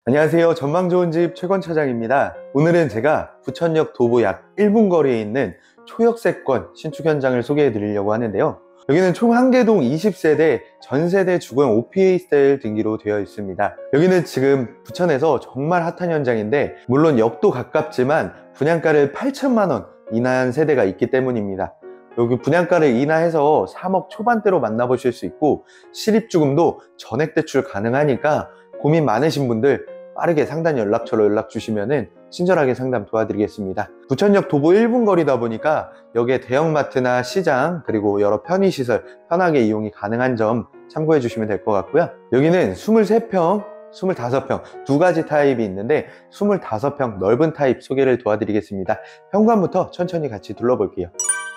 안녕하세요. 전망 좋은 집 최건 차장입니다. 오늘은 제가 부천역 도보 약 1분 거리에 있는 초역세권 신축 현장을 소개해 드리려고 하는데요. 여기는 총 1개동 20세대 전세대 주거용 오피스텔 등기로 되어 있습니다. 여기는 지금 부천에서 정말 핫한 현장인데, 물론 역도 가깝지만 분양가를 8천만 원 인하한 세대가 있기 때문입니다. 여기 분양가를 인하해서 3억 초반대로 만나보실 수 있고, 실입주금도 전액 대출 가능하니까 고민 많으신 분들 빠르게 상단 연락처로 연락 주시면은 친절하게 상담 도와드리겠습니다. 부천역 도보 1분 거리다 보니까 여기에 대형마트나 시장 그리고 여러 편의시설 편하게 이용이 가능한 점 참고해 주시면 될 것 같고요. 여기는 23평, 25평 두 가지 타입이 있는데 25평 넓은 타입 소개를 도와드리겠습니다. 현관부터 천천히 같이 둘러볼게요.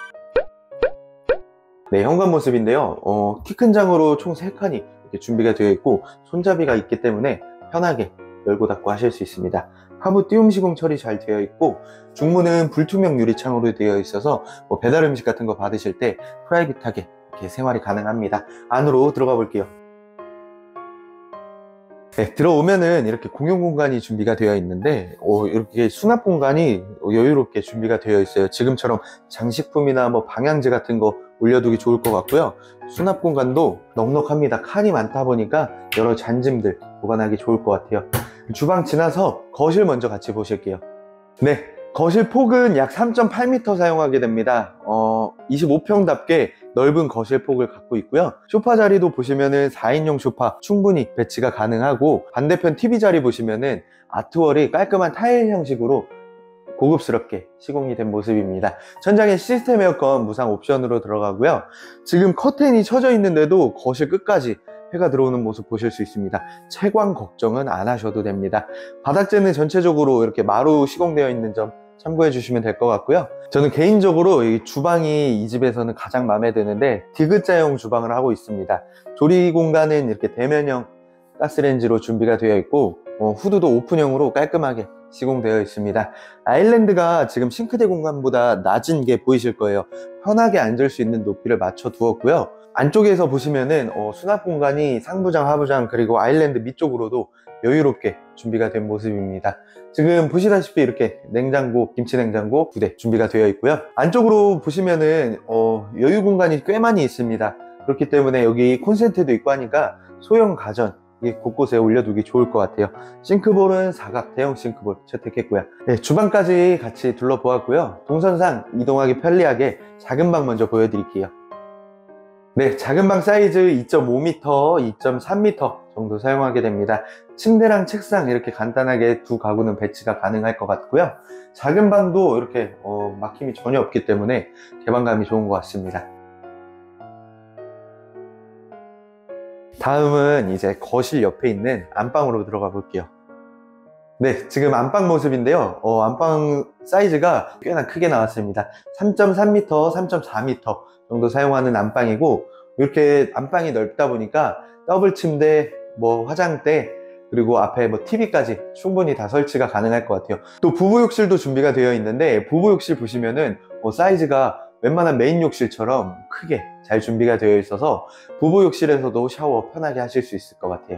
네, 현관 모습인데요. 키 큰 장으로 총 3칸이 이렇게 준비가 되어 있고 손잡이가 있기 때문에 편하게 열고 닫고 하실 수 있습니다. 하부 띄움 시공 처리 잘 되어 있고, 중문은 불투명 유리창으로 되어 있어서 배달 음식 같은 거 받으실 때 프라이빗하게 이렇게 생활이 가능합니다. 안으로 들어가 볼게요. 네, 들어오면은 이렇게 공용 공간이 준비가 되어 있는데 이렇게 수납 공간이 여유롭게 준비가 되어 있어요. 지금처럼 장식품이나 방향제 같은 거 올려두기 좋을 것 같고요. 수납 공간도 넉넉합니다. 칸이 많다 보니까 여러 잔짐들 보관하기 좋을 것 같아요. 주방 지나서 거실 먼저 같이 보실게요. 네, 거실 폭은 약 3.8m 사용하게 됩니다. 25평답게 넓은 거실 폭을 갖고 있고요. 소파 자리도 보시면은 4인용 소파 충분히 배치가 가능하고, 반대편 TV 자리 보시면은 아트월이 깔끔한 타일 형식으로 고급스럽게 시공이 된 모습입니다. 천장에 시스템 에어컨 무상 옵션으로 들어가고요. 지금 커튼이 쳐져 있는데도 거실 끝까지 해가 들어오는 모습 보실 수 있습니다. 채광 걱정은 안 하셔도 됩니다. 바닥재는 전체적으로 이렇게 마루 시공되어 있는 점 참고해 주시면 될 것 같고요. 저는 개인적으로 이 주방이 이 집에서는 가장 마음에 드는데 디귿자형 주방을 하고 있습니다. 조리 공간은 이렇게 대면형 가스레인지로 준비가 되어 있고, 후드도 오픈형으로 깔끔하게 시공되어 있습니다. 아일랜드가 지금 싱크대 공간보다 낮은 게 보이실 거예요. 편하게 앉을 수 있는 높이를 맞춰 두었고요. 안쪽에서 보시면은 수납 공간이 상부장, 하부장 그리고 아일랜드 밑쪽으로도 여유롭게 준비가 된 모습입니다. 지금 보시다시피 이렇게 냉장고, 김치냉장고 2대 준비가 되어 있고요. 안쪽으로 보시면은 여유 공간이 꽤 많이 있습니다. 그렇기 때문에 여기 콘센트도 있고 하니까 소형 가전 곳곳에 올려두기 좋을 것 같아요. 싱크볼은 사각 대형 싱크볼 채택했고요. 네, 주방까지 같이 둘러보았고요. 동선상 이동하기 편리하게 작은 방 먼저 보여드릴게요. 네, 작은 방 사이즈 2.5m, 2.3m 정도 사용하게 됩니다. 침대랑 책상 이렇게 간단하게 두 가구는 배치가 가능할 것 같고요. 작은 방도 이렇게 막힘이 전혀 없기 때문에 개방감이 좋은 것 같습니다. 다음은 이제 거실 옆에 있는 안방으로 들어가 볼게요. 네, 지금 안방 모습인데요. 안방 사이즈가 꽤나 크게 나왔습니다. 3.3m, 3.4m 정도 사용하는 안방이고, 이렇게 안방이 넓다 보니까 더블 침대, 화장대, 그리고 앞에 TV까지 충분히 다 설치가 가능할 것 같아요. 또 부부 욕실도 준비가 되어 있는데, 부부 욕실 보시면은 사이즈가 웬만한 메인 욕실처럼 크게 잘 준비가 되어 있어서 부부 욕실에서도 샤워 편하게 하실 수 있을 것 같아요.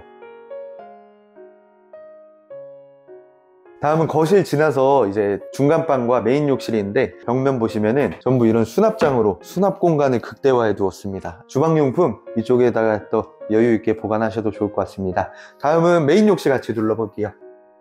다음은 거실 지나서 이제 중간방과 메인 욕실이 있는데, 벽면 보시면은 전부 이런 수납장으로 수납 공간을 극대화해 두었습니다. 주방용품 이쪽에다가 또 여유 있게 보관하셔도 좋을 것 같습니다. 다음은 메인 욕실 같이 둘러볼게요.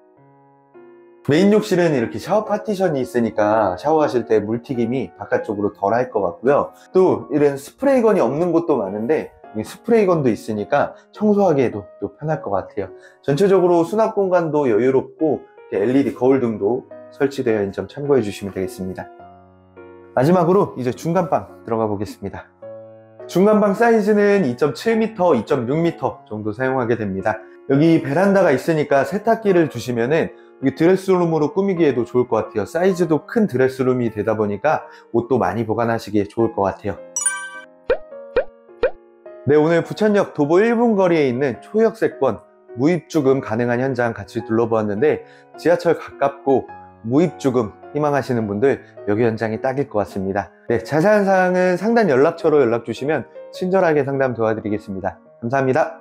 메인 욕실은 이렇게 샤워 파티션이 있으니까 샤워하실 때 물튀김이 바깥쪽으로 덜 할 것 같고요. 또 이런 스프레이건이 없는 곳도 많은데 스프레이건도 있으니까 청소하기에도 또 편할 것 같아요. 전체적으로 수납 공간도 여유롭고 LED 거울등도 설치되어 있는 점 참고해 주시면 되겠습니다. 마지막으로 이제 중간방 들어가 보겠습니다. 중간방 사이즈는 2.7m, 2.6m 정도 사용하게 됩니다. 여기 베란다가 있으니까 세탁기를 두시면은 여기 드레스룸으로 꾸미기에도 좋을 것 같아요. 사이즈도 큰 드레스룸이 되다 보니까 옷도 많이 보관하시기에 좋을 것 같아요. 네, 오늘 부천역 도보 1분 거리에 있는 초역세권 무입주금 가능한 현장 같이 둘러보았는데, 지하철 가깝고 무입주금 희망하시는 분들 여기 현장이 딱일 것 같습니다. 네, 자세한 사항은 상단 연락처로 연락 주시면 친절하게 상담 도와드리겠습니다. 감사합니다.